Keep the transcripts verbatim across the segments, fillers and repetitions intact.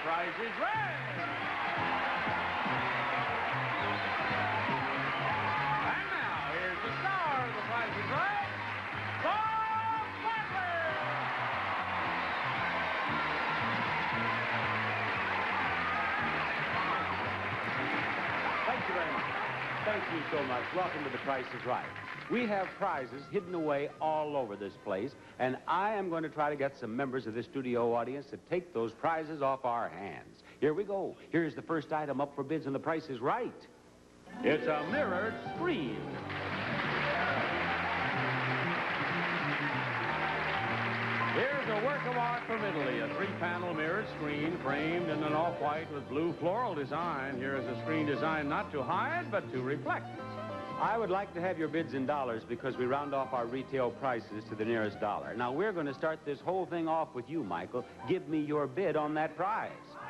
Price is Right. And now, here's the star of The Price is Right, Bob Butler. Thank you very much. Thank you so much. Welcome to The Price is Right. We have prizes hidden away all over this place, and I am going to try to get some members of this studio audience to take those prizes off our hands. Here we go. Here's the first item up for bids, and The Price is Right. It's a mirrored screen. Here's a work of art from Italy, a three-panel mirrored screen framed in an off-white with blue floral design. Here is a screen designed not to hide, but to reflect. I would like to have your bids in dollars because we round off our retail prices to the nearest dollar. Now, we're going to start this whole thing off with you, Michael. Give me your bid on that prize.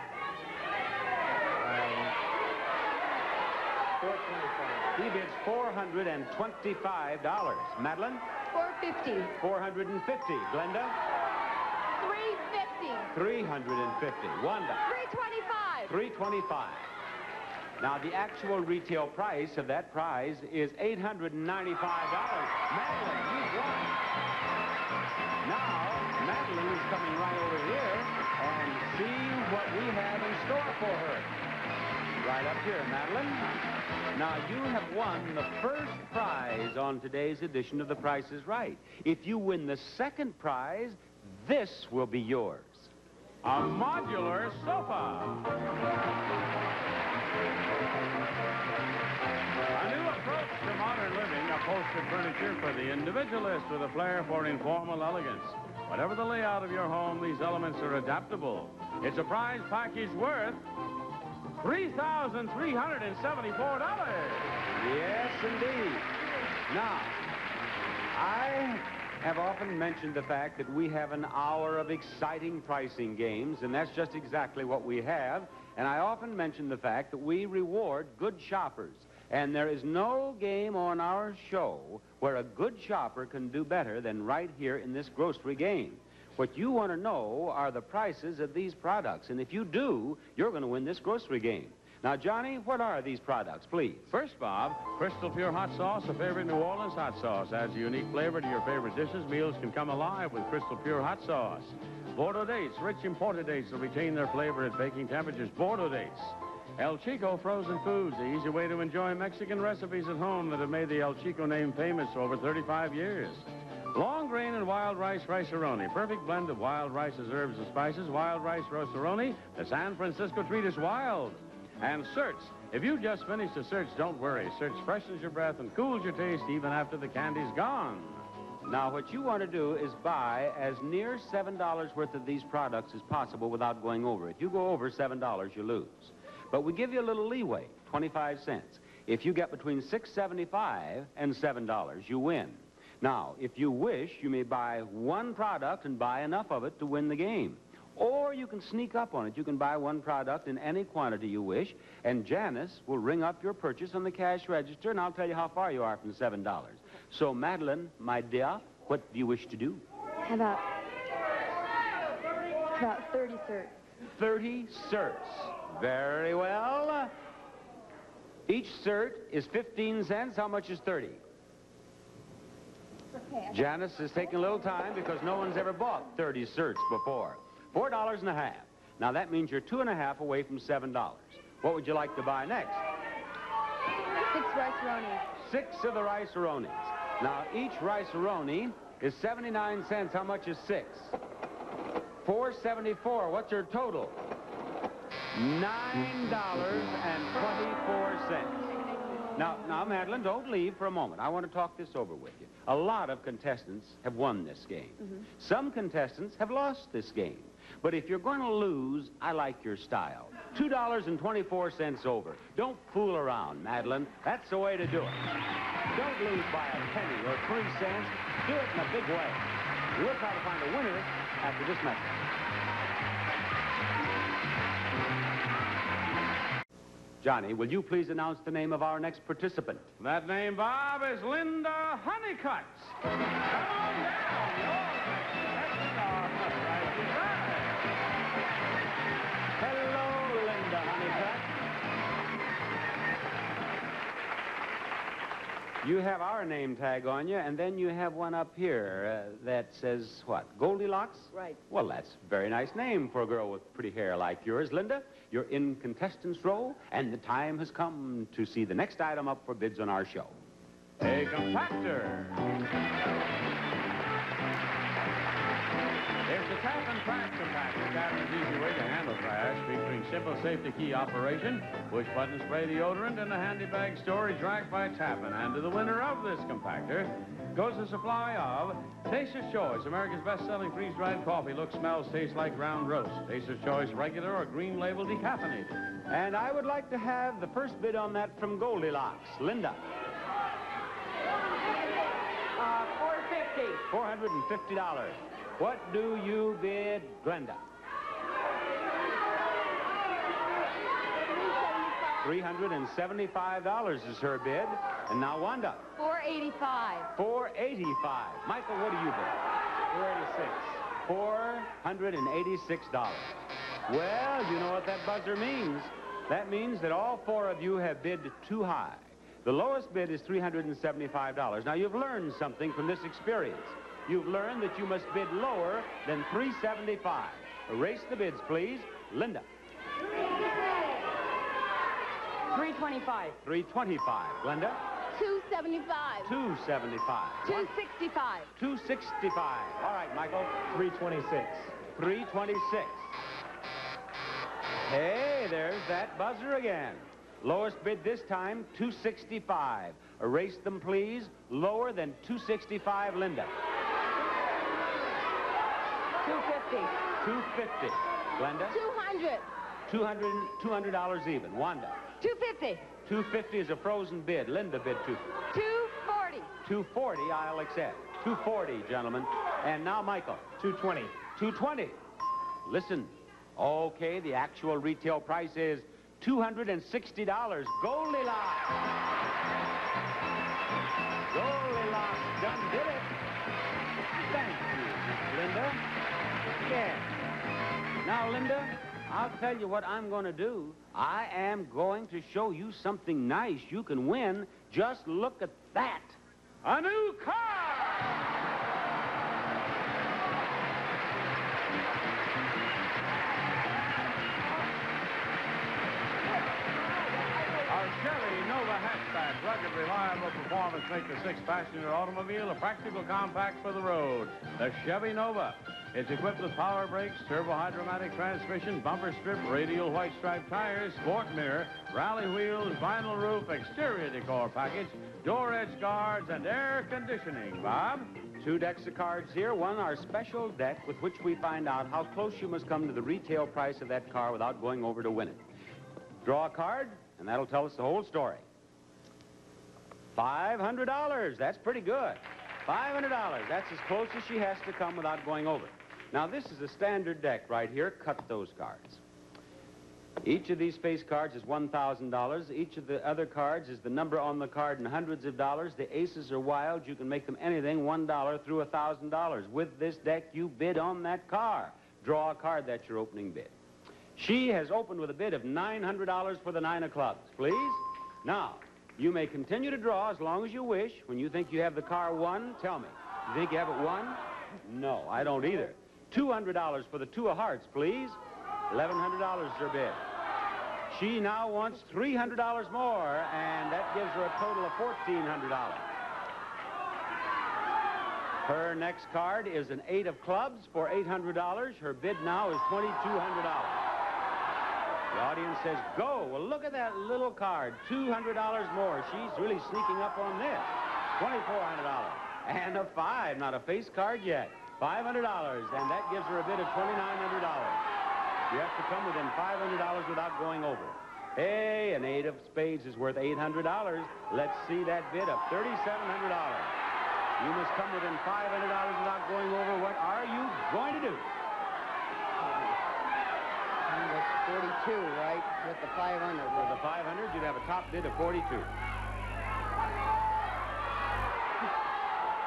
four twenty-five. He bids four hundred twenty-five dollars. Madeline? four fifty. four hundred fifty. Glenda? three fifty. three hundred fifty. Wanda? three twenty-five. three twenty-five. Now, the actual retail price of that prize is eight hundred ninety-five dollars. Madeline, you've won. Now, Madeline is coming right over here and see what we have in store for her. Right up here, Madeline. Now, you have won the first prize on today's edition of The Price is Right. If you win the second prize, this will be yours. A modular sofa. A new approach to modern living, upholstered furniture for the individualist with a flair for informal elegance. Whatever the layout of your home, these elements are adaptable. It's a prize package worth three thousand three hundred seventy-four dollars. Yes, indeed. Now, I have often mentioned the fact that we have an hour of exciting pricing games, and that's just exactly what we have. And I often mention the fact that we reward good shoppers. And there is no game on our show where a good shopper can do better than right here in this grocery game. What you want to know are the prices of these products. And if you do, you're going to win this grocery game. Now, Johnny, what are these products, please? First, Bob, Crystal Pure Hot Sauce, a favorite New Orleans hot sauce. Adds a unique flavor to your favorite dishes. Meals can come alive with Crystal Pure Hot Sauce. Bordeaux dates, rich imported dates will retain their flavor at baking temperatures. Bordeaux dates. El Chico Frozen Foods, the easy way to enjoy Mexican recipes at home that have made the El Chico name famous for over thirty-five years. Long grain and wild rice rice-a-roni. Perfect blend of wild rices, herbs, and spices. Wild rice roast-a-roni. The San Francisco treat is wild. And Search. If you just finished a Search, don't worry. Search freshens your breath and cools your taste even after the candy's gone. Now, what you want to do is buy as near seven dollars worth of these products as possible without going over. If you go over seven dollars, you lose. But we give you a little leeway, twenty-five cents. If you get between six seventy-five and seven dollars, you win. Now, if you wish, you may buy one product and buy enough of it to win the game. Or you can sneak up on it. You can buy one product in any quantity you wish, and Janice will ring up your purchase on the cash register, and I'll tell you how far you are from the seven dollars. So, Madeline, my dear, what do you wish to do? How about, about thirty certs? thirty certs. Very well. Each cert is fifteen cents. How much is thirty? Okay. Janice is taking a little time because no one's ever bought thirty certs before. Four dollars and a half. Now, that means you're two and a half away from seven dollars. What would you like to buy next? Six rice-a-ronis. Six of the rice-a-ronis. Now, each rice-a-roni is seventy-nine cents. How much is six? four seventy-four. What's your total? nine dollars and twenty-four cents. Now, now, Madeline, don't leave for a moment. I want to talk this over with you. A lot of contestants have won this game. Mm-hmm. Some contestants have lost this game. But if you're going to lose, I like your style. two dollars and twenty-four cents over. Don't fool around, Madeline. That's the way to do it. Don't lose by a penny or three cents. Do it in a big way. We'll try to find a winner after this message. Johnny, will you please announce the name of our next participant? That name, Bob, is Linda Honeycutt. Come on down. You're the next star of The Price is Right. Hello, Linda Honeycutt. You have our name tag on you, and then you have one up here uh, that says what? Goldilocks? Right. Well, that's a very nice name for a girl with pretty hair like yours, Linda. You're in contestants row, and the time has come to see the next item up for bids on our show. A compactor. It's a tap and track compactor, Captain's easy way to handle trash, featuring simple safety key operation, push button spray deodorant, and a handy bag storage rack by tapping. And to the winner of this compactor goes a supply of Taster's Choice, America's best-selling freeze-dried coffee. Looks, smells, tastes like ground roast. Taster's Choice regular or green label decaffeinated. And I would like to have the first bid on that from Goldilocks. Linda. Uh, four fifty. four hundred fifty dollars. What do you bid, Glenda? three hundred seventy-five dollars is her bid. And now Wanda. four eighty-five. four eighty-five. Michael, what do you bid? four eighty-six. four hundred eighty-six dollars. Well, you know what that buzzer means. That means that all four of you have bid too high. The lowest bid is three hundred seventy-five dollars. Now, you've learned something from this experience. You've learned that you must bid lower than three seventy-five. Erase the bids, please. Linda. three twenty-five. three twenty-five. Glenda. two seventy-five. two seventy-five. two sixty-five. two sixty-five. All right, Michael. three twenty-six. three twenty-six. Hey, there's that buzzer again. Lowest bid this time, two sixty-five. Erase them, please. Lower than two sixty-five, Linda. two fifty. two fifty. Glenda. two hundred. two hundred, two hundred dollars even. Wanda. two fifty. two fifty is a frozen bid. Linda bid two. two forty. two forty, I'll accept. two forty, gentlemen. And now, Michael. two twenty. two twenty. Listen. Okay, the actual retail price is two hundred sixty dollars. Goldilocks. Goldilocks done did it. Thank you, Miss Linda. Yeah. Now, Linda, I'll tell you what I'm going to do. I am going to show you something nice you can win. Just look at that. A new car! Our Chevy Nova hatchback, rugged, reliable performance make the six-passenger automobile a practical compact for the road. The Chevy Nova. It's equipped with power brakes, turbo-hydromatic transmission, bumper strip, radial white striped tires, sport mirror, rally wheels, vinyl roof, exterior decor package, door edge guards, and air conditioning. Bob? Two decks of cards here. One, our special deck with which we find out how close you must come to the retail price of that car without going over to win it. Draw a card, and that'll tell us the whole story. five hundred dollars. That's pretty good. five hundred dollars. That's as close as she has to come without going over. Now, this is a standard deck right here. Cut those cards. Each of these face cards is one thousand dollars. Each of the other cards is the number on the card in hundreds of dollars. The aces are wild. You can make them anything, one dollar through one thousand dollars. With this deck, you bid on that car. Draw a card. That's your opening bid. She has opened with a bid of nine hundred dollars for the nine of clubs. Please? Now, you may continue to draw as long as you wish. When you think you have the car won, tell me. You think you have it won? No, I don't either. two hundred dollars for the two of hearts, please. eleven hundred dollars is her bid. She now wants three hundred dollars more, and that gives her a total of fourteen hundred dollars. Her next card is an eight of clubs for eight hundred dollars. Her bid now is twenty-two hundred dollars. The audience says, go. Well, look at that little card, two hundred dollars more. She's really sneaking up on this. twenty-four hundred dollars. And a five, not a face card yet. five hundred dollars, and that gives her a bid of twenty-nine hundred dollars. You have to come within five hundred dollars without going over. Hey, an eight of spades is worth eight hundred dollars. Let's see that bid of thirty-seven hundred dollars. You must come within five hundred dollars without going over. What are you going to do? That's forty-two, right? With the five hundred. With the five hundred, you'd have a top bid of forty-two.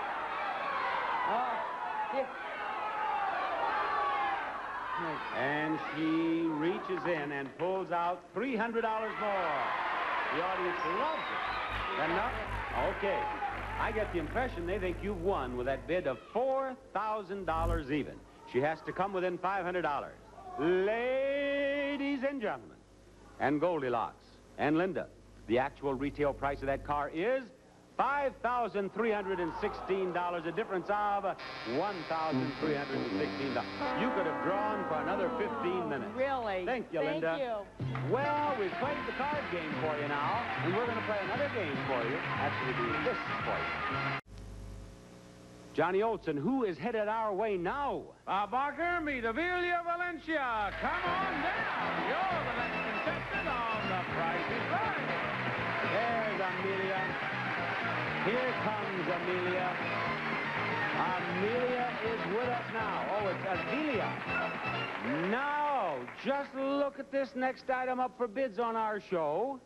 Oh, yeah. And And she reaches in and pulls out three hundred dollars more. The audience loves it. That enough? Okay. I get the impression they think you've won with that bid of four thousand dollars even. She has to come within five hundred dollars. Ladies and gentlemen, and Goldilocks, and Linda, the actual retail price of that car is five thousand three hundred sixteen dollars, a difference of one thousand three hundred sixteen dollars. You could have drawn for another fifteen minutes. Really? Thank you, Thank Linda. you. Well, we've played the card game for you now, and we're going to play another game for you after we do this for you. Johnny Olson, who is headed our way now? Bob Barker, meet Amelia Valencia. Come on down. You're the next contestant on The Price is Right. There's Amelia. Here comes Amelia. Amelia is with us now. Oh, it's Amelia. Now, just look at this next item up for bids on our show.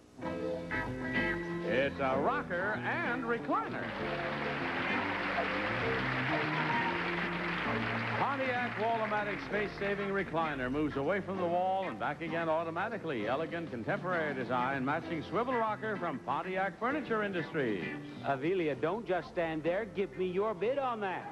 It's a rocker and recliner. Pontiac Wall-O-Matic space-saving recliner moves away from the wall and back again automatically. Elegant contemporary design matching swivel rocker from Pontiac Furniture Industries. Amelia, don't just stand there. Give me your bid on that.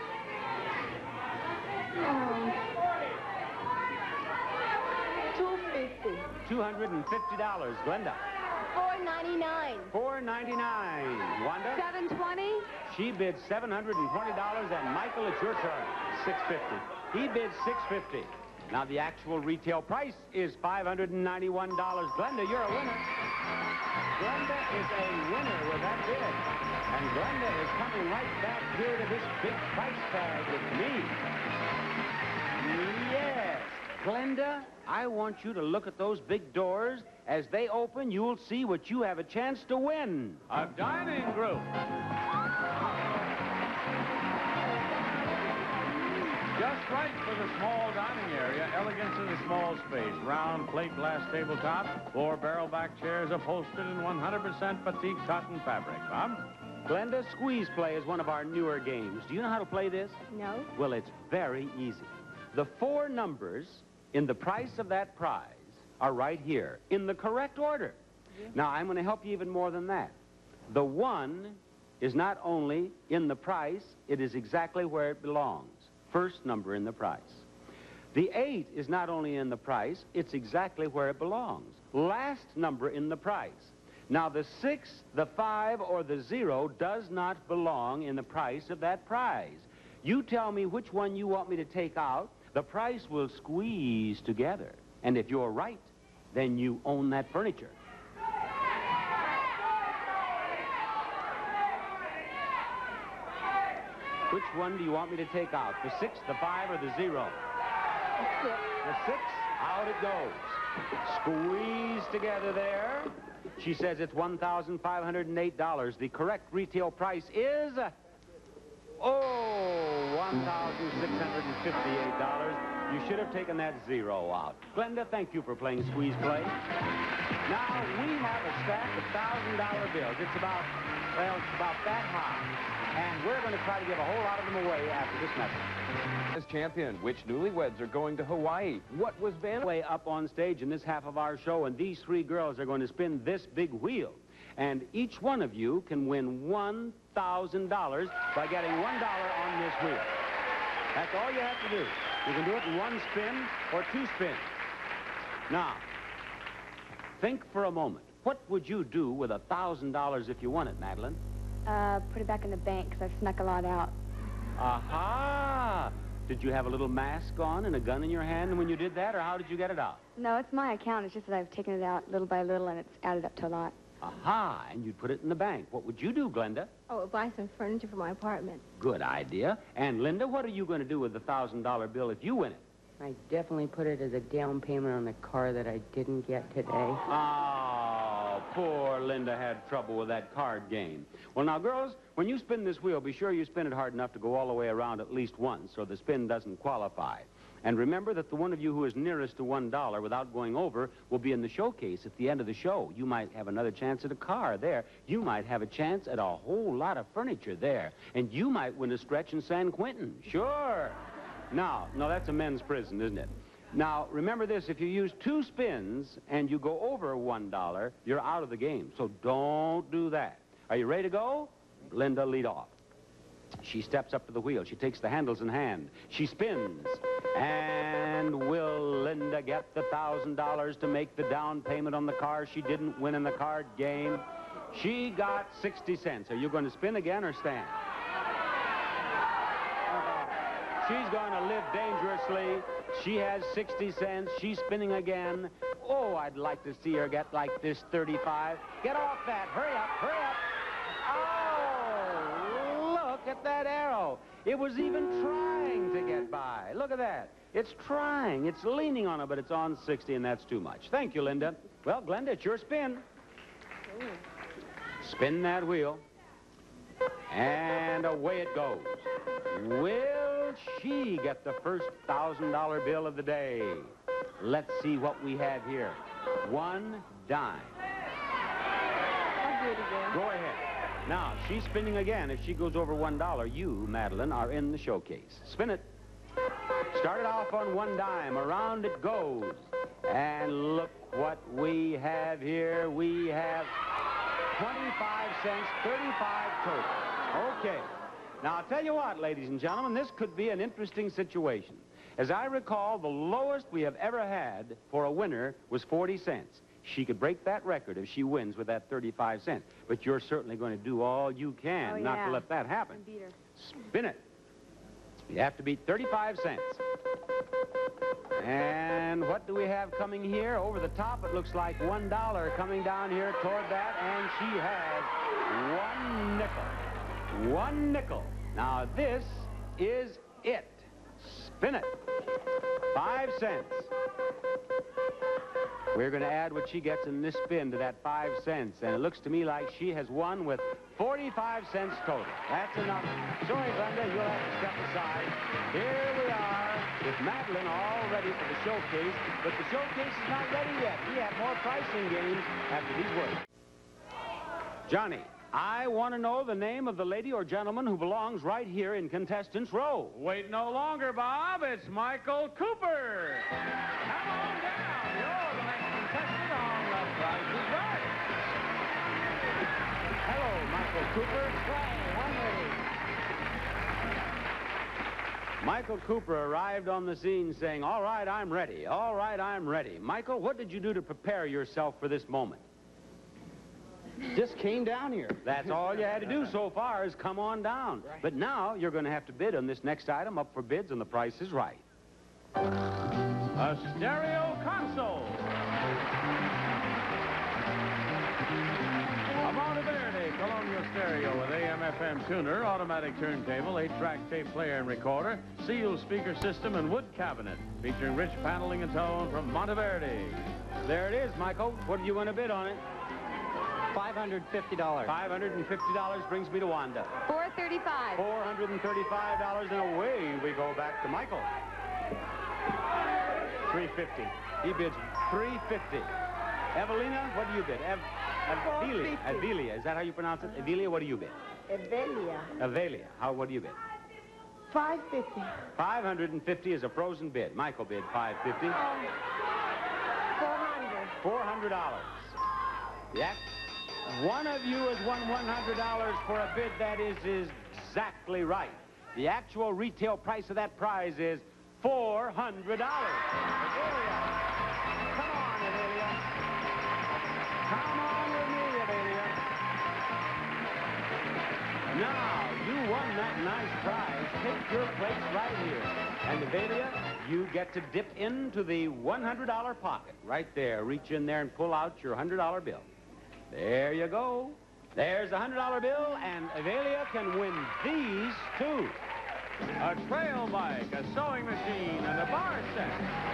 two fifty. two hundred fifty dollars. Glenda. four ninety-nine. four ninety-nine. Wanda? seven twenty. She bids seven hundred twenty dollars, and Michael, it's your turn. six fifty. He bids six fifty. Now, the actual retail price is five hundred ninety-one dollars. Glenda, you're a winner. Glenda is a winner with that bid. And Glenda is coming right back here to this big price tag with me. Yes. Glenda, I want you to look at those big doors. As they open, you'll see what you have a chance to win. A dining group. Just right for the small dining area. Elegance in a small space. Round plate glass tabletop. Four barrel-back chairs upholstered in one hundred percent batik cotton fabric. Bob? Glenda, Squeeze Play is one of our newer games. Do you know how to play this? No. Well, it's very easy. The four numbers in the price of that prize are right here, in the correct order. Yeah. Now, I'm going to help you even more than that. The one is not only in the price, it is exactly where it belongs. First number in the price. The eight is not only in the price, it's exactly where it belongs. Last number in the price. Now, the six, the five, or the zero does not belong in the price of that prize. You tell me which one you want me to take out, the price will squeeze together. And if you're right, then you own that furniture. Which one do you want me to take out? The six, the five, or the zero? Six. The six, out it goes. Squeeze together there. She says it's one thousand five hundred eight dollars. The correct retail price is... Oh, one thousand six hundred fifty-eight dollars. You should have taken that zero out. Glenda, thank you for playing Squeeze Play. Now, we have a stack of one thousand dollar bills. It's about, well, it's about that high. And we're going to try to give a whole lot of them away after this message. As champion, which newlyweds are going to Hawaii? What was Van... Way up on stage in this half of our show, and these three girls are going to spin this big wheel. And each one of you can win one thousand dollars by getting one dollar on this wheel. That's all you have to do. You can do it in one spin or two spins. Now, think for a moment. What would you do with one thousand dollars if you won it, Madeline? Uh, put it back in the bank, because I've snuck a lot out. Aha! Did you have a little mask on and a gun in your hand when you did that, or how did you get it out? No, it's my account. It's just that I've taken it out little by little, and it's added up to a lot. Aha! And you'd put it in the bank. What would you do, Glenda? Oh, buy some furniture for my apartment. Good idea. And, Linda, what are you going to do with the one thousand dollar bill if you win it? I definitely put it as a down payment on the car that I didn't get today. Oh, poor Linda had trouble with that card game. Well, now, girls, when you spin this wheel, be sure you spin it hard enough to go all the way around at least once so the spin doesn't qualify. And remember that the one of you who is nearest to one dollar without going over will be in the showcase at the end of the show. You might have another chance at a car there. You might have a chance at a whole lot of furniture there. And you might win a stretch in San Quentin. Sure. Now, now that's a men's prison, isn't it? Now, remember this, if you use two spins and you go over one dollar, you're out of the game. So don't do that. Are you ready to go? Linda, lead off. She steps up to the wheel. She takes the handles in hand. She spins. And will Linda get the one thousand dollars to make the down payment on the car she didn't win in the card game? She got sixty cents. Are you going to spin again or stand? She's going to live dangerously. She has sixty cents. She's spinning again. Oh, I'd like to see her get like this thirty-five. Get off that. Hurry up, hurry up. Oh, look at that arrow. It was even trying to get by. Look at that. It's trying. It's leaning on it, but it's on sixty, and that's too much. Thank you, Linda. Well, Glenda, it's your spin. Spin that wheel. And away it goes. Will she get the first one thousand dollar bill of the day? Let's see what we have here. One dime. I'll do it again. Go ahead. Now, she's spinning again. If she goes over one dollar, you, Madeline, are in the showcase. Spin it. Start it off on one dime. Around it goes. And look what we have here. We have twenty-five cents, thirty-five total. Okay. Now, I'll tell you what, ladies and gentlemen, this could be an interesting situation. As I recall, the lowest we have ever had for a winner was forty cents. She could break that record if she wins with that thirty-five cents. But you're certainly going to do all you can Oh, not yeah. to let that happen. And beat her. Spin it. You have to beat thirty-five cents. And what do we have coming here? Over the top, it looks like one dollar coming down here toward that, and she has one nickel. One nickel. Now, this is it. Spin it. Five cents. We're going to add what she gets in this spin to that five cents, and it looks to me like she has won with forty-five cents total. That's enough. Sorry, Glenda, you'll have to step aside. Here we are with Madeline all ready for the showcase, but the showcase is not ready yet. We have more pricing games after these words. Johnny, I want to know the name of the lady or gentleman who belongs right here in contestants' row. Wait no longer, Bob. It's Michael Cooper. Come on down. You're the next contestant on The Price is Right. Hello, Michael Cooper. Michael Cooper arrived on the scene saying, all right, I'm ready. All right, I'm ready. Michael, what did you do to prepare yourself for this moment? Just came down here. That's all you had to do so far is come on down. Right. But now you're going to have to bid on this next item up for bids, and the price is right. A stereo console. A Monteverde Colonial stereo with A M F M tuner, automatic turntable, eight-track tape player and recorder, sealed speaker system, and wood cabinet, featuring rich paneling and tone from Monteverde. There it is, Michael. What do you want to bid on it? five hundred fifty dollars. five hundred fifty dollars brings me to Wanda. four thirty-five. four hundred thirty-five dollars, and away we go back to Michael. three fifty. He bids three fifty. Evelina, what do you bid? Ev Avelia. Avelia. Is that how you pronounce it? Avelia, what do you bid? Avelia. Avelia. How, what do you bid? five fifty. five hundred fifty is a frozen bid. Michael bid five fifty. four hundred. four hundred dollars. Yeah. One of you has won one hundred dollars for a bid that is exactly right. The actual retail price of that prize is four hundred dollars. Avelia. Come on, Avelia. Come on with me, Avelia. Now, you won that nice prize. Take your place right here. And Avelia, you get to dip into the one hundred dollar pocket right there. Reach in there and pull out your one hundred dollar bill. There you go. There's a one hundred dollar bill, and Avelia can win these, too. A trail bike, a sewing machine, and a bar set.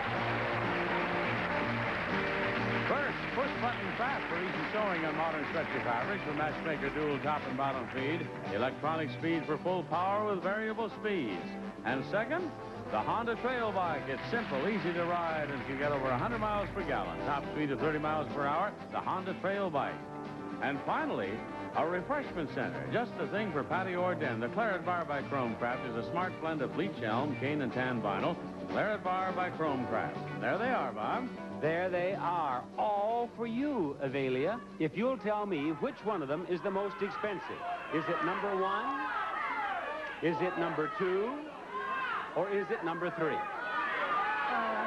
First, push-button fast for easy sewing on modern stretchy fabrics with matchmaker dual top and bottom feed. Electronic speed for full power with variable speeds. And second, the Honda Trail Bike. It's simple, easy to ride, and can get over one hundred miles per gallon. Top speed of thirty miles per hour, the Honda Trail Bike. And finally, A refreshment center, just the thing for patio or den. The Claret Bar by Chromecraft is a smart blend of bleach elm, cane, and tan vinyl. Claret Bar by Chromecraft. There they are, Bob. There they are, all for you, Avelia. If you'll tell me which one of them is the most expensive. Is it number one? Is it number two? Or is it number three? Uh,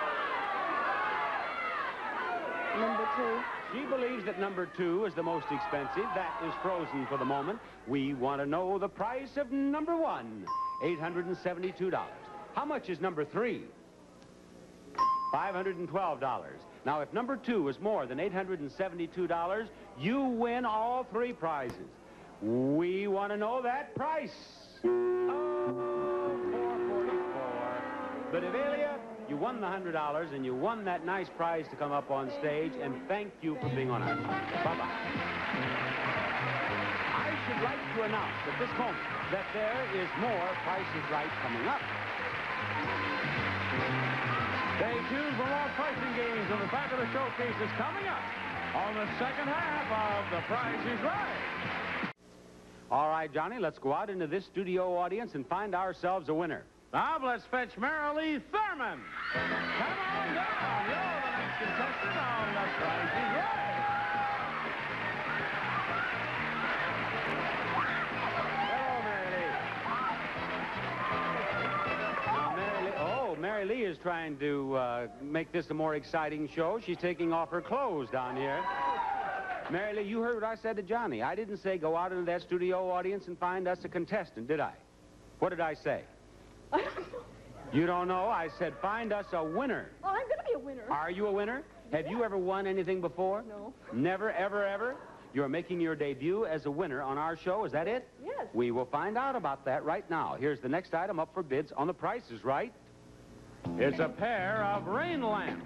number two. She believes that number two is the most expensive. That is frozen for the moment. We want to know the price of number one, eight hundred seventy-two dollars. How much is number three? five hundred twelve dollars. Now, if number two is more than eight hundred seventy-two dollars, you win all three prizes. We want to know that price. Oh, four forty-four. But Avelia, you won the one hundred dollars, and you won that nice prize to come up on stage, and thank you for being on our show. Bye-bye. I should like to announce at this moment that there is more Price is Right coming up. Stay tuned for more pricing games on the back of the showcase is coming up on the second half of The Price is Right. All right, Johnny, let's go out into this studio audience and find ourselves a winner. Now let's fetch Marilee Thurman. Come on down. You're the next contestant on The Price is Right. Hello, Marilee. Now, Mary Lee, oh, Mary Lee is trying to uh, make this a more exciting show. She's taking off her clothes down here. Mary Lee, you heard what I said to Johnny. I didn't say go out into that studio audience and find us a contestant, did I? What did I say? I don't know. You don't know? I said find us a winner. Oh, I'm going to be a winner. Are you a winner? Have you ever won anything before? No. Never, ever, ever? You're making your debut as a winner on our show, is that it? Yes. We will find out about that right now. Here's the next item up for bids on The Price is Right. It's a pair of rain lamps.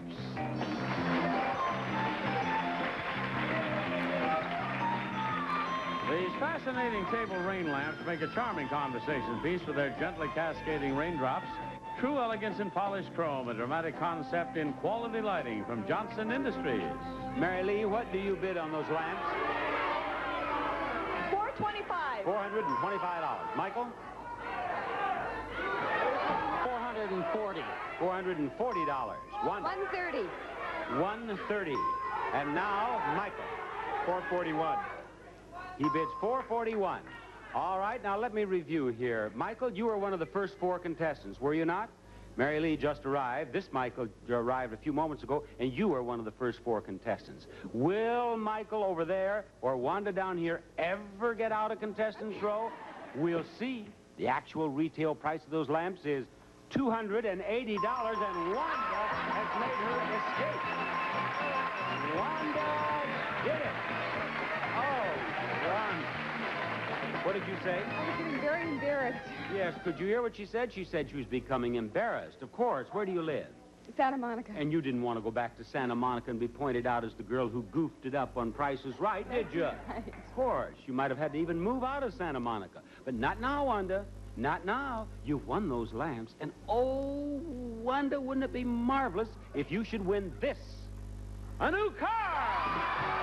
These fascinating table rain lamps make a charming conversation piece with their gently cascading raindrops. True elegance in polished chrome, a dramatic concept in quality lighting from Johnson Industries. Mary Lee, what do you bid on those lamps? four twenty-five. four hundred twenty-five dollars. Michael? four hundred forty. four hundred forty dollars. One. one thirty. one thirty. And now, Michael. four forty-one. He bids four forty-one. All right, now let me review here. Michael, you were one of the first four contestants, were you not? Mary Lee just arrived. This Michael arrived a few moments ago, and you were one of the first four contestants. Will Michael over there or Wanda down here ever get out of contestants row? We'll see. The actual retail price of those lamps is two hundred eighty dollars, and Wanda has made her escape. Wanda did it. Oh, Wanda. What did you say? I was getting very embarrassed. Yes, could you hear what she said? She said she was becoming embarrassed. Of course. Where do you live? Santa Monica. And you didn't want to go back to Santa Monica and be pointed out as the girl who goofed it up on Price is Right, did you? Right. Of course. You might have had to even move out of Santa Monica. But not now, Wanda. Not now. You've won those lamps. And oh, Wanda, wouldn't it be marvelous if you should win this? A new car!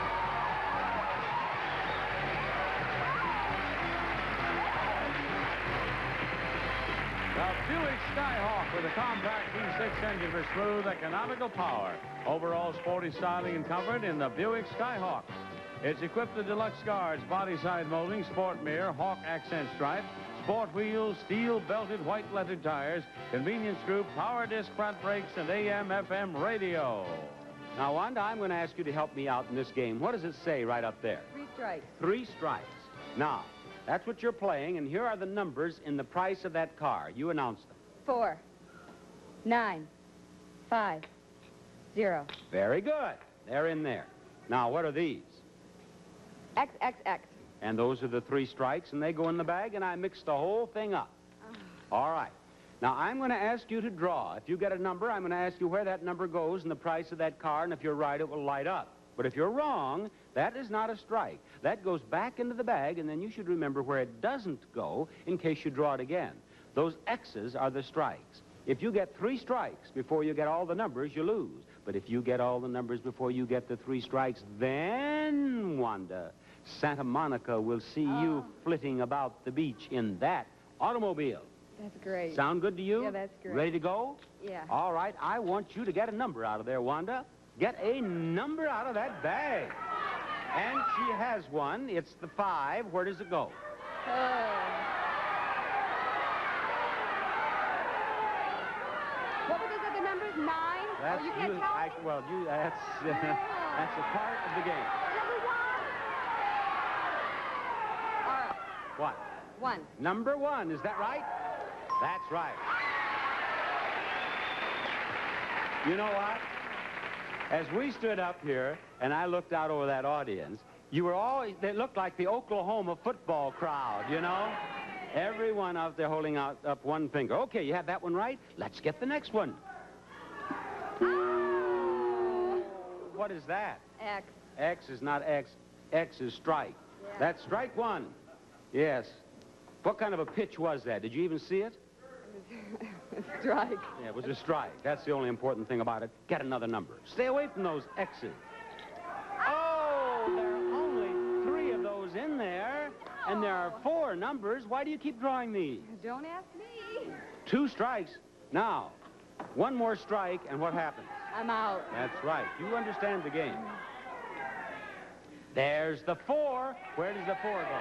The Buick Skyhawk with a compact V six engine for smooth, economical power. Overall sporty styling and comfort in the Buick Skyhawk. It's equipped with deluxe guards, body side molding, sport mirror, Hawk accent stripe, sport wheels, steel belted white lettered tires, convenience group, power disc front brakes, and A M F M radio. Now, Wanda, I'm going to ask you to help me out in this game. What does it say right up there? Three strikes. Three strikes. Now, that's what you're playing, and here are the numbers in the price of that car. You announce them. Four. Nine. Five. Zero. Very good. They're in there. Now, what are these? X, X, X. And those are the three strikes, and they go in the bag, and I mix the whole thing up. All right. Now, I'm going to ask you to draw. If you get a number, I'm going to ask you where that number goes and the price of that car, and if you're right, it will light up. But if you're wrong, that is not a strike. That goes back into the bag, and then you should remember where it doesn't go in case you draw it again. Those X's are the strikes. If you get three strikes before you get all the numbers, you lose. But if you get all the numbers before you get the three strikes, then, Wanda, Santa Monica will see you flitting about the beach in that automobile. That's great. Sound good to you? Yeah, that's great. Ready to go? Yeah. All right, I want you to get a number out of there, Wanda. Get a number out of that bag. And she has one. It's the five. Where does it go? Oh. What were those other numbers? Nine? That's oh, you can't you, tell I, me? well, you, that's, uh, that's a part of the game. Number one. All right. What? One. Number one, is that right? That's right. You know what? As we stood up here and I looked out over that audience, you were all, they looked like the Oklahoma football crowd, you know? Everyone out there holding out up one finger. Okay, you have that one right? Let's get the next one. Oh. What is that? X. X is not X. X is strike. Yeah. That's strike one. Yes. What kind of a pitch was that? Did you even see it? Strike. Yeah, it was a strike. That's the only important thing about it. Get another number. Stay away from those X's. Oh, there are only three of those in there, and there are four numbers. Why do you keep drawing these? Don't ask me. Two strikes. Now, one more strike, and what happens? I'm out. That's right. You understand the game. There's the four. Where does the four go?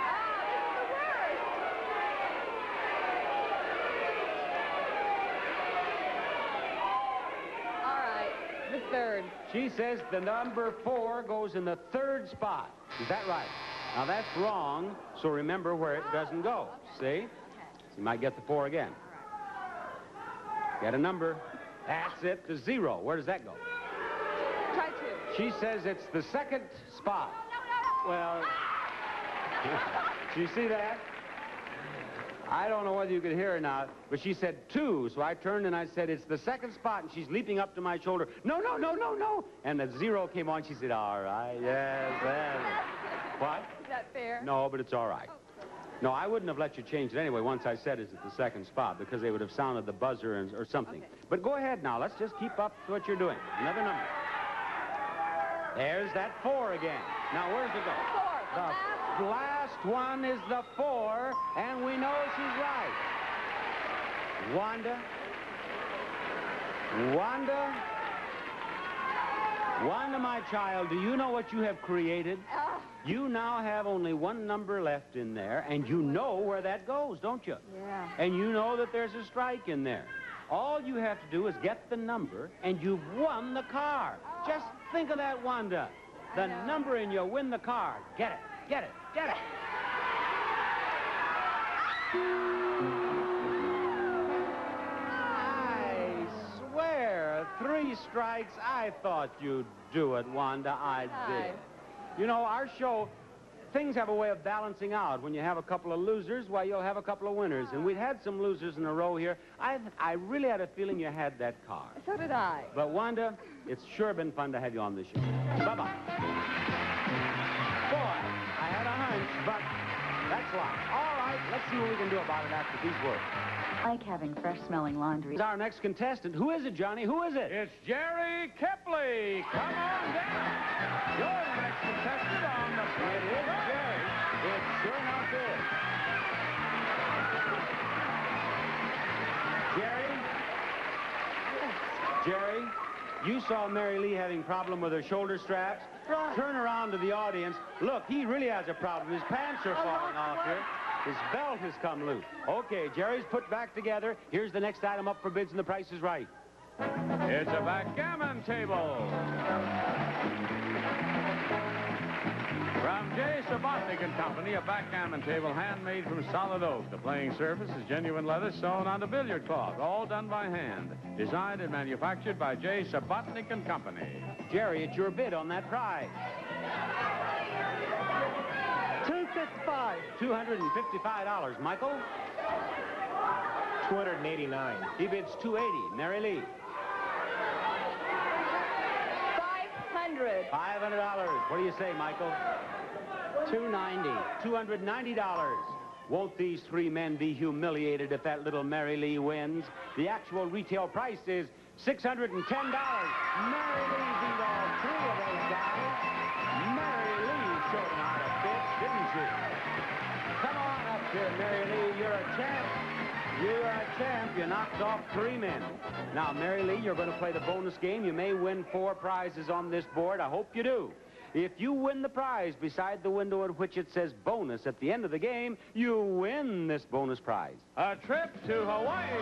The third. She says the number four goes in the third spot. Is that right? Now, that's wrong, so remember where it doesn't go. See? Okay. You might get the four again. Get a number. That's it, the zero. Where does that go? Try two. She says it's the second spot. Well, do you see that? I don't know whether you could hear her now, but she said two, so I turned and I said, it's the second spot, and she's leaping up to my shoulder. No, no, no, no, no. And the zero came on. She said, all right, yes, yes. What? Is that fair? No, but it's all right. No, I wouldn't have let you change it anyway once I said it's at the second spot, because they would have sounded the buzzer and, or something. Okay. But go ahead now. Let's just keep up what you're doing. Another number. There's that four again. Now, where does it go? Four. The last one is the four, and we know she's right. Wanda. Wanda. Wanda, my child, do you know what you have created? Oh. You now have only one number left in there, and you know where that goes, don't you? Yeah. And you know that there's a strike in there. All you have to do is get the number, and you've won the car. Just think of that, Wanda. The number, and you win the car. Get it, get it, get it. I swear, three strikes, I thought you'd do it, Wanda. I did. You know, our show, things have a way of balancing out. When you have a couple of losers, why, you'll have a couple of winners. And we'd had some losers in a row here. I, I really had a feeling you had that car. So did I. But, Wanda, it's sure been fun to have you on this show. Bye-bye. Boy, I had a hunch, but that's life. All right, let's see what we can do about it after these words. I like having fresh-smelling laundry. Our next contestant. Who is it, Johnny? Who is it? It's Jerry Kepley. Come on down. You're the next contestant on the play. It is Jerry. It sure enough is. Jerry? Jerry, you saw Mary Lee having problem with her shoulder straps. Right. Turn around to the audience. Look, he really has a problem. His pants are falling off here. His belt has come loose. Okay, Jerry's put back together. Here's the next item up for bids, and the price is right. It's a backgammon table. From J. Sabotnik and Company, a backgammon table handmade from solid oak. The playing surface is genuine leather sewn onto billiard cloth, all done by hand. Designed and manufactured by J. Sabotnik and Company. Jerry, it's your bid on that prize. two fifty-five. two hundred fifty-five dollars. Michael? two hundred eighty-nine. He bids two eighty. Mary Lee? five hundred. five hundred dollars. What do you say, Michael? two ninety. two hundred ninety dollars. Won't these three men be humiliated if that little Mary Lee wins? The actual retail price is six hundred ten dollars. Mary Lee beat all three of those guys. Mary Lee showed them how to champ. You are a champ. You knocked off three men. Now, Mary Lee, you're going to play the bonus game. You may win four prizes on this board. I hope you do. If you win the prize beside the window at which it says bonus at the end of the game, you win this bonus prize. A trip to Hawaii.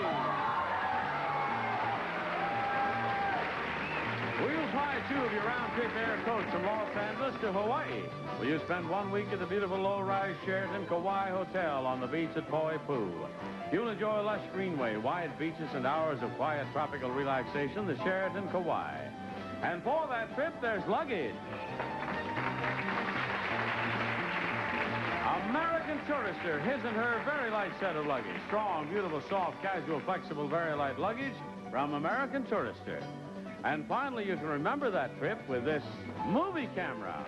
We'll fly two of your round-trip air coach from Los Angeles to Hawaii, where you spend one week at the beautiful low-rise Sheraton Kauai Hotel on the beach at Poipu. You'll enjoy lush greenway, wide beaches, and hours of quiet tropical relaxation, the Sheraton Kauai. And for that trip, there's luggage. American Tourister, his and her very light set of luggage. Strong, beautiful, soft, casual, flexible, very light luggage from American Tourister. And finally, you can remember that trip with this movie camera.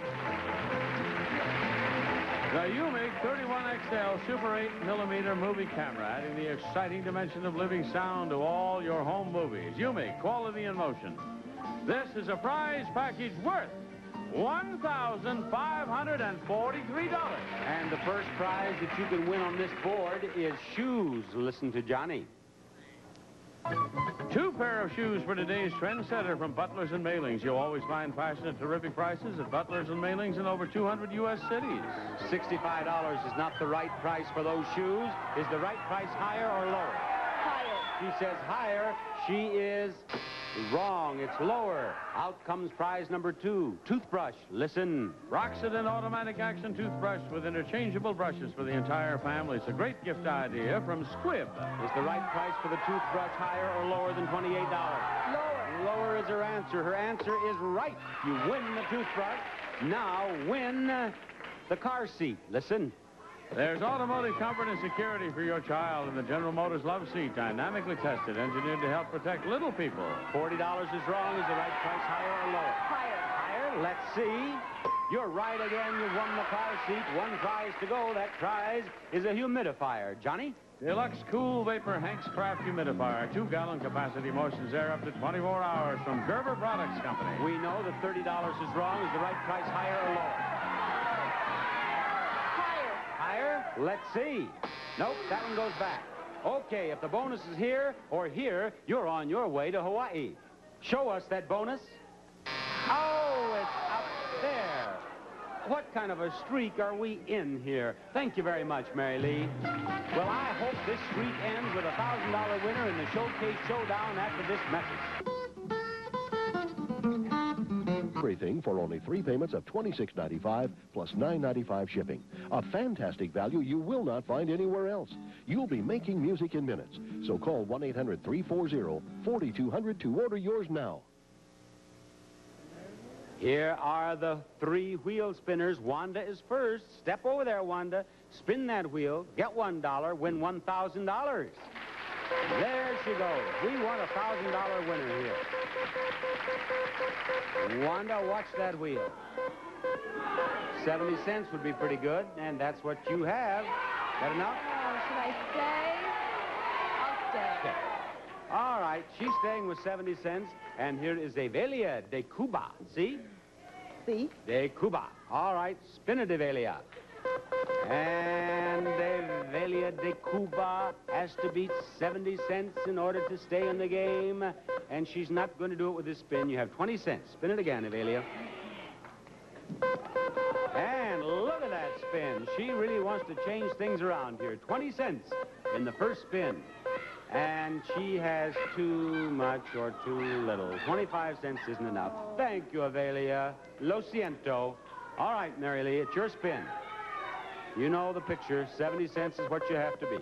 The Umig thirty-one X L Super eight millimeter movie camera, adding the exciting dimension of living sound to all your home movies. Umig, quality in motion. This is a prize package worth one thousand five hundred forty-three dollars. And the first prize that you can win on this board is shoes. Listen to Johnny. Two pair of shoes for today's trendsetter from Butlers and Mailings. You'll always find fashion at terrific prices at Butlers and Mailings in over two hundred U S cities. sixty-five dollars is not the right price for those shoes. Is the right price higher or lower? Higher. She says higher. She is wrong. It's lower. Out comes prize number two. Toothbrush. Listen. Roxodent automatic action toothbrush with interchangeable brushes for the entire family. It's a great gift idea from Squibb. Is the right price for the toothbrush higher or lower than twenty-eight dollars? Lower. Lower is her answer. Her answer is right. You win the toothbrush. Now win uh, the car seat. Listen. There's automotive comfort and security for your child in the General Motors Love Seat, dynamically tested, engineered to help protect little people. forty dollars is wrong. Is the right price higher or lower? Higher. Higher. Let's see. You're right again. You won the car seat. One prize to go. That prize is a humidifier. Johnny? Deluxe Cool Vapor Hank's Craft Humidifier. Two-gallon capacity motions air up to twenty-four hours from Gerber Products Company. We know that thirty dollars is wrong. Is the right price higher or lower? Higher? Let's see. Nope, that one goes back. Okay, if the bonus is here or here, you're on your way to Hawaii. Show us that bonus. Oh, it's up there. What kind of a streak are we in here? Thank you very much, Mary Lee. Well, I hope this streak ends with a one thousand dollar winner in the Showcase Showdown after this message. Everything for only three payments of twenty-six ninety-five plus nine ninety-five shipping. A fantastic value you will not find anywhere else. You'll be making music in minutes. So call one eight hundred, three four zero, four two zero zero to order yours now. Here are the three wheel spinners. Wanda is first. Step over there, Wanda. Spin that wheel. Get one dollar. Win one thousand dollars. There she goes. We want a one thousand dollar winner here. Wanda, watch that wheel. seventy cents would be pretty good, and that's what you have. That enough? Oh, should I stay? I'll stay. Okay. All right, she's staying with seventy cents, and here is Avelia de Cuba. See? See? De Cuba. All right, spin it, Avelia. And Avelia de Cuba has to beat seventy cents in order to stay in the game. And she's not going to do it with this spin. You have twenty cents. Spin it again, Avelia. And look at that spin. She really wants to change things around here. twenty cents in the first spin. And she has too much or too little. twenty-five cents isn't enough. Thank you, Avelia. Lo siento. All right, Mary Lee, it's your spin. You know the picture. seventy cents is what you have to be.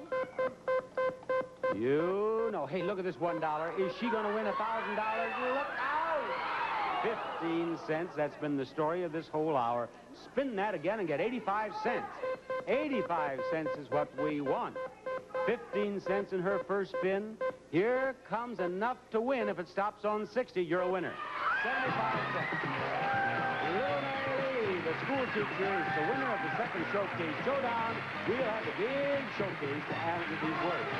You know. Hey, look at this one dollar. Is she going to win a one thousand dollars? Look out! fifteen cents. That's been the story of this whole hour. Spin that again and get eighty-five cents. eighty-five cents is what we want. fifteen cents in her first spin. Here comes enough to win. If it stops on sixty, you're a winner. seventy-five cents. Little Mary Lee, the school teacher, is the winner of the second Showcase Showdown. We'll have the big showcase after these words.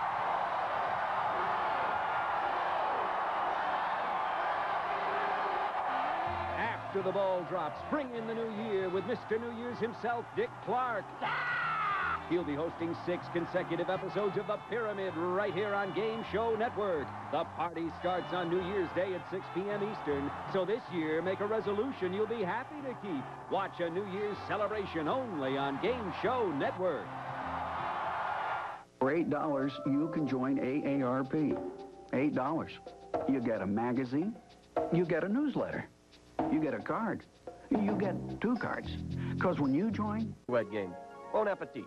After the ball drops, bring in the new year with Mister New Year's himself, Dick Clark. He'll be hosting six consecutive episodes of The Pyramid right here on Game Show Network. The party starts on New Year's Day at six p m Eastern, so this year make a resolution you'll be happy to keep. Watch a New Year's celebration only on Game Show Network. For eight dollars, you can join A A R P. eight dollars. You get a magazine, you get a newsletter, you get a card, you get two cards. Because when you join... Wet game. Bon appetit.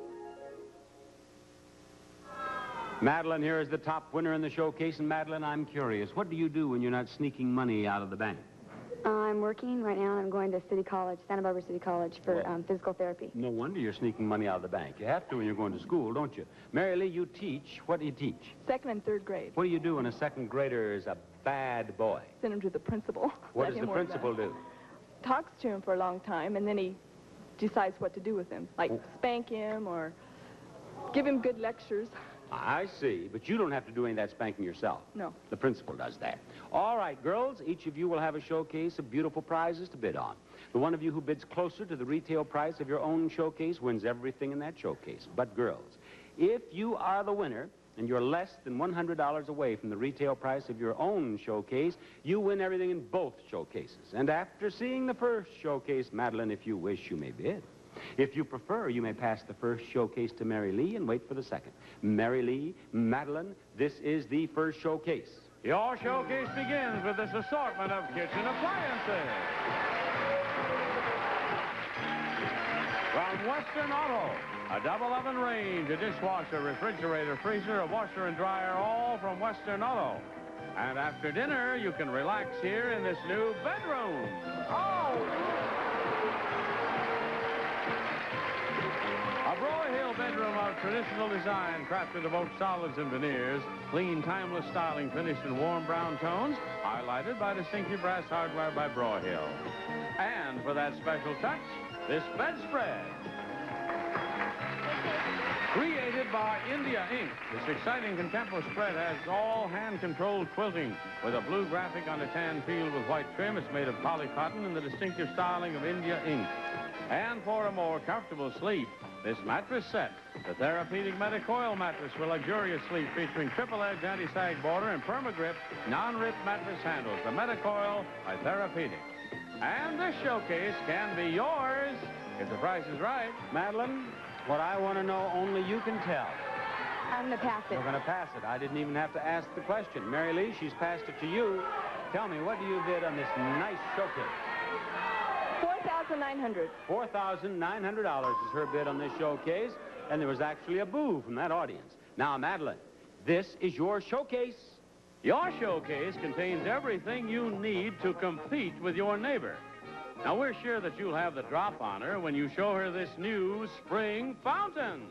Madeline here is the top winner in the showcase, and Madeline, I'm curious. What do you do when you're not sneaking money out of the bank? Uh, I'm working right now. I'm going to City College, Santa Barbara City College, for Well, um, physical therapy. No wonder you're sneaking money out of the bank. You have to when you're going to school, don't you? Mary Lee, you teach. What do you teach? Second and third grade. What do you do when a second grader is a bad boy? Send him to the principal. What Let does him the work principal that. do? Talks to him for a long time, and then he decides what to do with him, like spank him or give him good lectures. I see, but you don't have to do any of that spanking yourself. No. The principal does that. All right, girls, each of you will have a showcase of beautiful prizes to bid on. The one of you who bids closer to the retail price of your own showcase wins everything in that showcase. But girls, if you are the winner and you're less than one hundred dollars away from the retail price of your own showcase, you win everything in both showcases. And after seeing the first showcase, Madeline, if you wish, you may bid. If you prefer, you may pass the first showcase to Mary Lee and wait for the second. Mary Lee, Madeline, this is the first showcase. Your showcase begins with this assortment of kitchen appliances. From Western Auto, a double oven range, a dishwasher, refrigerator, freezer, a washer and dryer, all from Western Auto. And after dinner, you can relax here in this new bedroom. Oh! A Broyhill bedroom of traditional design, crafted of oak solids and veneers, clean, timeless styling finished in warm brown tones, highlighted by distinctive brass hardware by Broyhill. And for that special touch, this bedspread. Created by India Ink, this exciting contemporary spread has all hand-controlled quilting with a blue graphic on a tan field with white trim. It's made of poly cotton in the distinctive styling of India Ink. And for a more comfortable sleep, this mattress set, the therapeutic Metacoil mattress for luxurious sleep, featuring triple-edge anti-sag border and perma-grip non-rip mattress handles. The Metacoil by Therapeutic. And this showcase can be yours if the price is right. Madeline, what I want to know, only you can tell. I'm going to pass it. You're going to pass it. I didn't even have to ask the question. Mary Lee, she's passed it to you. Tell me, what do you bid on this nice showcase? four thousand nine hundred dollars. four thousand nine hundred dollars is her bid on this showcase, and there was actually a boo from that audience. Now, Madeline, this is your showcase. Your showcase contains everything you need to compete with your neighbor. Now, we're sure that you'll have the drop on her when you show her this new spring fountain.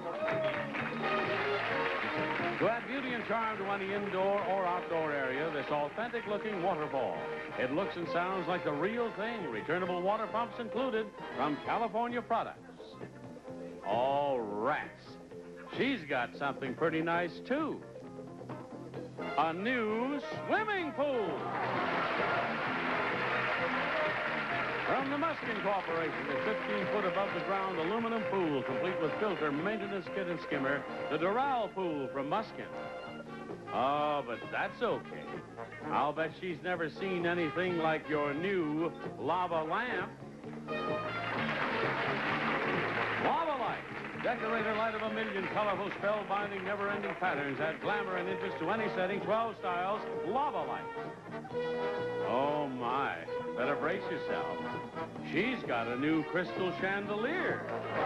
To add beauty and charm to any indoor or outdoor area, this authentic-looking waterfall. It looks and sounds like the real thing. Returnable water pumps included from California Products. Oh, rats. She's got something pretty nice, too. A new swimming pool. From the Muskin Corporation, a fifteen foot above the ground aluminum pool, complete with filter, maintenance kit, and skimmer. The Doral pool from Muskin. Oh, but that's okay. I'll bet she's never seen anything like your new lava lamp. Lava light. Decorator light of a million colorful, spellbinding, never-ending patterns. Add glamour and interest to any setting. twelve styles. Lava light. Oh, my. Better brace yourself. She's got a new crystal chandelier.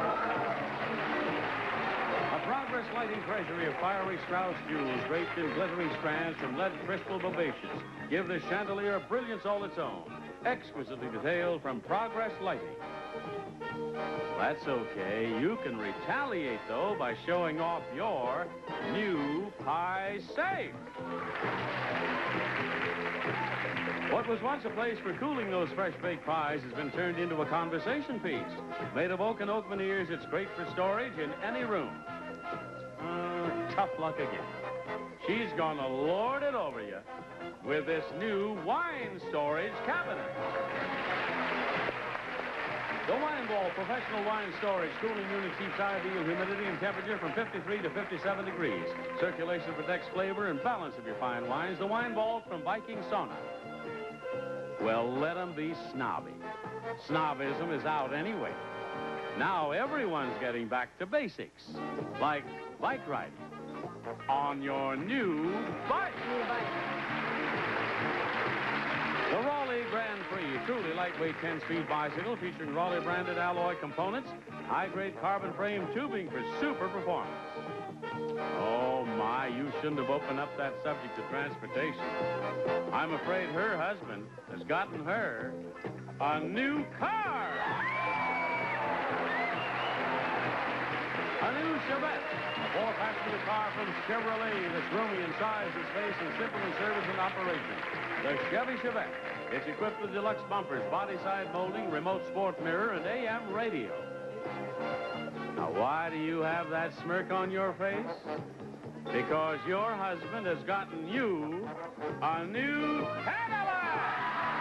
A Progress lighting treasury of fiery Strauss jewels draped in glittering strands from lead crystal bobaceous. Give this chandelier a brilliance all its own. Exquisitely detailed from Progress Lighting. That's okay. You can retaliate, though, by showing off your new pie safe. What was once a place for cooling those fresh-baked pies has been turned into a conversation piece. Made of oak and oak veneers, it's great for storage in any room. Uh, tough luck again. She's gonna lord it over you with this new wine storage cabinet. The Wine Ball professional wine storage cooling unit keeps ideal humidity and temperature from fifty-three to fifty-seven degrees. Circulation protects flavor and balance of your fine wines. The Wine Ball from Viking Sauna. Well, let them be snobby. Snobism is out anyway. Now everyone's getting back to basics, like bike riding on your new bike. New bike. The Raleigh Grand Prix, truly lightweight ten-speed bicycle featuring Raleigh-branded alloy components, high-grade carbon frame tubing for super performance. Oh, my, you shouldn't have opened up that subject of transportation. I'm afraid her husband has gotten her a new car. A new Chevette, a four-passenger car from Chevrolet that's roomy in size and space and simple in service and operation. The Chevy Chevette. It's equipped with deluxe bumpers, body side molding, remote sport mirror, and A M radio. Now, why do you have that smirk on your face? Because your husband has gotten you a new Cadillac!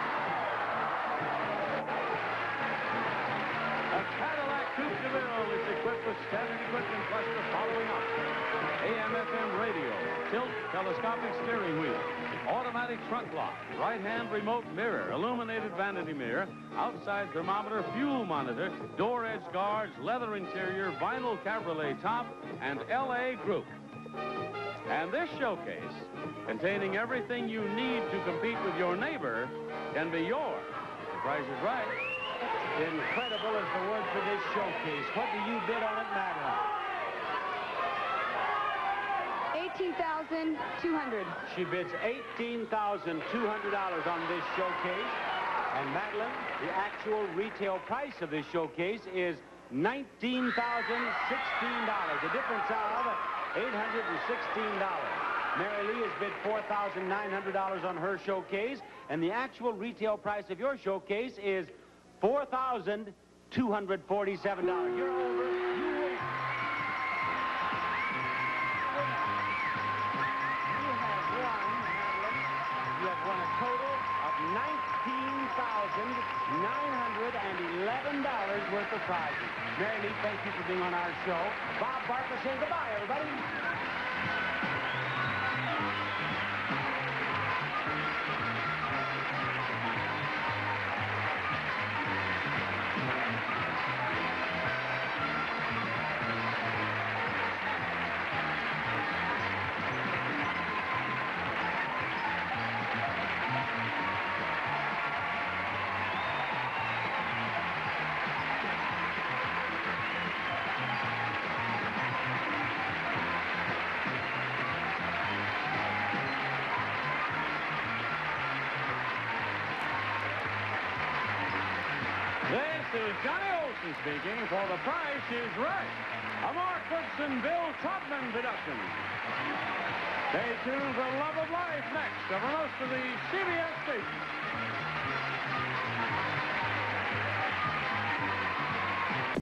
A Cadillac Coupe de Ville is equipped with standard equipment plus the following options. A M F M radio, tilt telescopic steering wheel, automatic trunk lock, right-hand remote mirror, illuminated vanity mirror, outside thermometer, fuel monitor, door edge guards, leather interior, vinyl cabriolet top, and L A group. And this showcase, containing everything you need to compete with your neighbor, can be yours. If the price is right. Incredible is the word for this showcase. What do you bid on it, Madeline? eighteen thousand two hundred dollars. She bids eighteen thousand two hundred dollars on this showcase. And Madeline, the actual retail price of this showcase is nineteen thousand sixteen dollars. A difference of eight hundred sixteen dollars. Mary Lee has bid four thousand nine hundred dollars on her showcase. And the actual retail price of your showcase is four thousand two hundred forty-seven dollars. You're over. You win. You have won a total of nineteen thousand nine hundred eleven dollars worth of prizes. Mary Lee, thank you for being on our show. Bob Barker saying goodbye, everybody. This is Johnny Olson speaking for The Price is Right. A Mark Goodson, Bill Trotman production. Stay tuned for Love of Life next over most of the C B S stations.